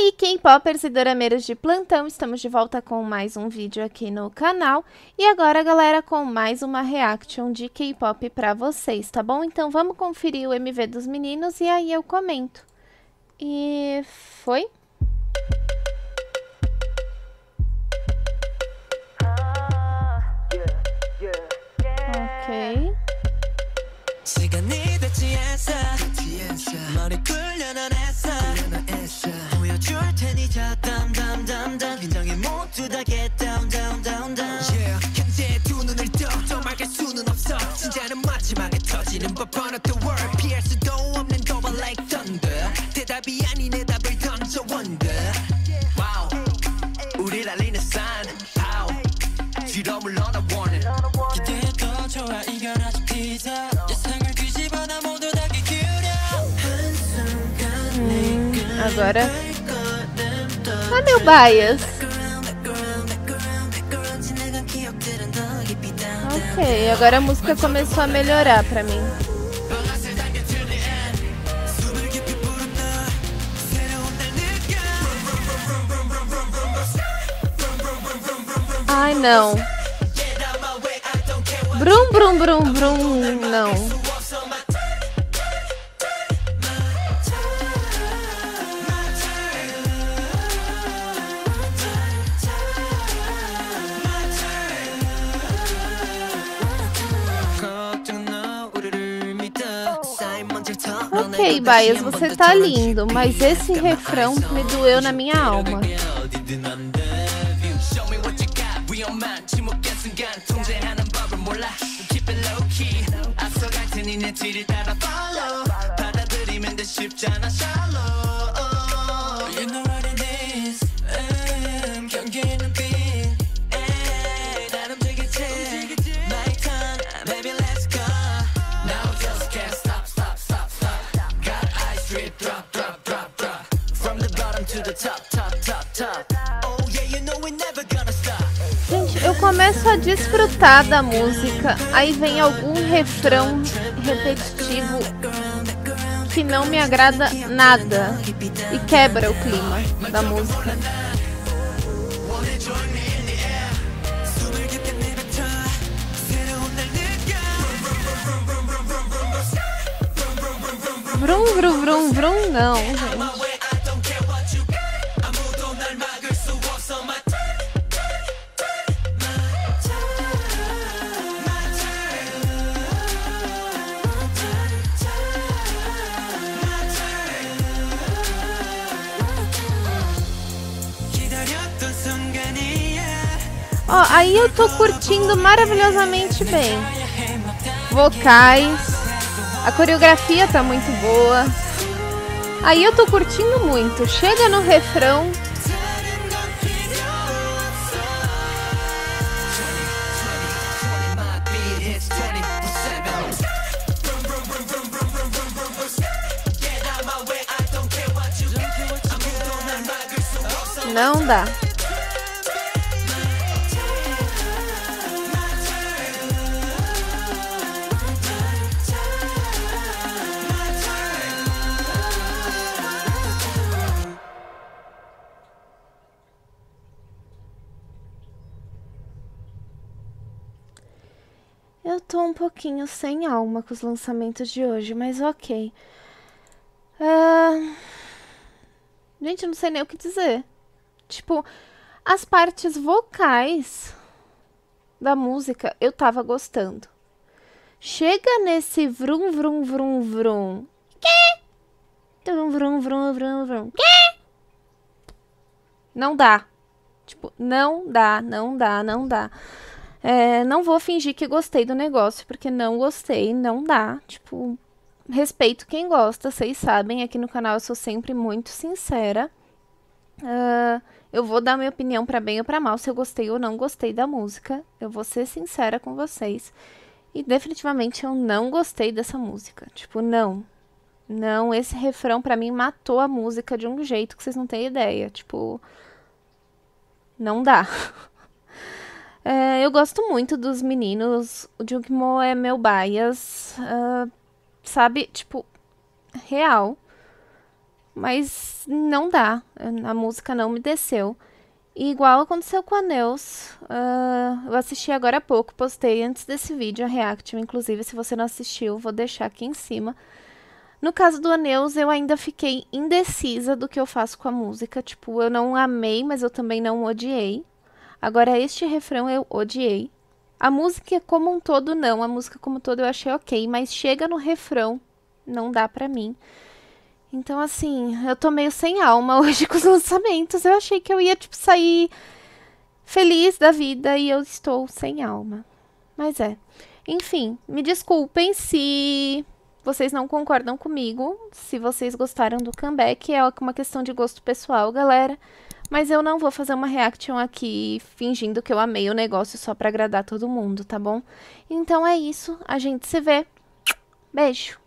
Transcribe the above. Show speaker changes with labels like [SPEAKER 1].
[SPEAKER 1] aí, K-popers e dorameiros de plantão, estamos de volta com mais um vídeo aqui no canal. E agora, galera, com mais uma reaction de K-pop pra vocês, tá bom? Então vamos conferir o MV dos meninos e aí eu comento. E foi? Ok. Agora... Ah, meu bias. Ok, agora a música começou a melhorar pra mim. Ai, não. Brum, brum, brum, brum, não. Ok, Bias, você tá lindo, mas esse refrão me doeu na minha alma. Gente, eu começo a desfrutar da música, aí vem algum refrão repetitivo que não me agrada nada e quebra o clima da música. Vrum, vrum, vrum, vrum, não, gente. Ó, aí eu tô curtindo maravilhosamente bem. Vocais, a coreografia tá muito boa. Aí eu tô curtindo muito. Chega no refrão. Não dá. Eu tô um pouquinho sem alma com os lançamentos de hoje, mas ok. Gente, eu não sei nem o que dizer. Tipo, as partes vocais da música eu tava gostando. Chega nesse vrum, vrum, vrum, vrum. Vrum, vrum, vrum, vrum, vrum. Não dá. Tipo, não dá, não dá, não dá. Não vou fingir que gostei do negócio, porque não gostei, não dá. Tipo, respeito quem gosta, vocês sabem, aqui no canal eu sou sempre muito sincera. Eu vou dar minha opinião pra bem ou pra mal, se eu gostei ou não gostei da música. Eu vou ser sincera com vocês. E definitivamente eu não gostei dessa música. Tipo, não. Não, esse refrão pra mim matou a música de um jeito que vocês não têm ideia. Tipo, não dá. Eu gosto muito dos meninos. O Jungmo é meu bias. Sabe, tipo, real. mas não dá. A música não me desceu. E igual aconteceu com a Neus. Eu assisti agora há pouco, postei antes desse vídeo a react. Inclusive, se você não assistiu, vou deixar aqui em cima. No caso do Aneus, eu ainda fiquei indecisa do que eu faço com a música. Tipo, eu não amei, mas eu também não odiei. Agora, este refrão eu odiei. A música como um todo, não. A música como um todo eu achei ok, mas chega no refrão, não dá pra mim. Então, assim, eu tô meio sem alma hoje com os lançamentos. Eu achei que eu ia, tipo, sair feliz da vida e eu estou sem alma. Mas é. Enfim, me desculpem se vocês não concordam comigo, se vocês gostaram do comeback, é uma questão de gosto pessoal, galera. Mas eu não vou fazer uma reaction aqui fingindo que eu amei o negócio só pra agradar todo mundo, tá bom? Então é isso, a gente se vê. Beijo!